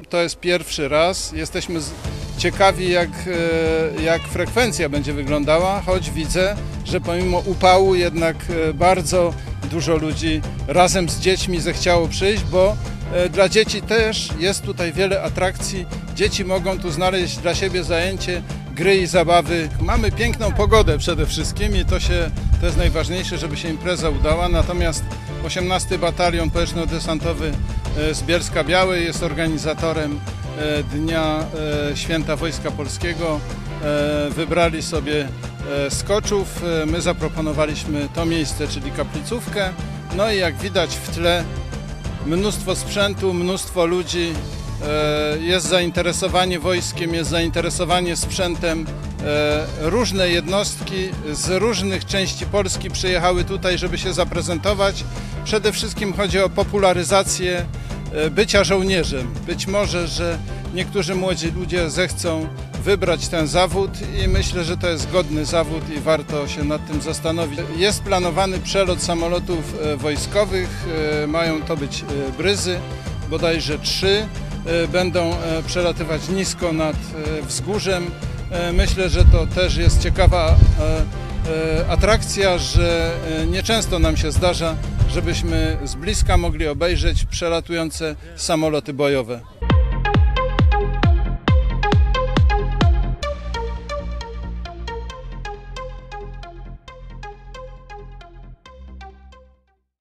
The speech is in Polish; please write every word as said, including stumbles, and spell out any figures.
to jest pierwszy raz. Jesteśmy ciekawi, jak, jak frekwencja będzie wyglądała, choć widzę, że pomimo upału jednak bardzo dużo ludzi razem z dziećmi zechciało przyjść, bo dla dzieci też jest tutaj wiele atrakcji. Dzieci mogą tu znaleźć dla siebie zajęcie, gry i zabawy. Mamy piękną pogodę przede wszystkim i to, się, to jest najważniejsze, żeby się impreza udała. Natomiast osiemnasty Batalion Powietrzno-Desantowy z Bielska-Białej jest organizatorem Dnia Święta Wojska Polskiego. Wybrali sobie skoczów. My zaproponowaliśmy to miejsce, czyli kaplicówkę. No i jak widać w tle mnóstwo sprzętu, mnóstwo ludzi. Jest zainteresowanie wojskiem, jest zainteresowanie sprzętem. Różne jednostki z różnych części Polski przyjechały tutaj, żeby się zaprezentować. Przede wszystkim chodzi o popularyzację bycia żołnierzem. Być może, że niektórzy młodzi ludzie zechcą wybrać ten zawód i myślę, że to jest godny zawód i warto się nad tym zastanowić. Jest planowany przelot samolotów wojskowych, mają to być Bryzy, bodajże trzy. Będą przelatywać nisko nad wzgórzem. Myślę, że to też jest ciekawa atrakcja, że nieczęsto nam się zdarza, żebyśmy z bliska mogli obejrzeć przelatujące samoloty bojowe.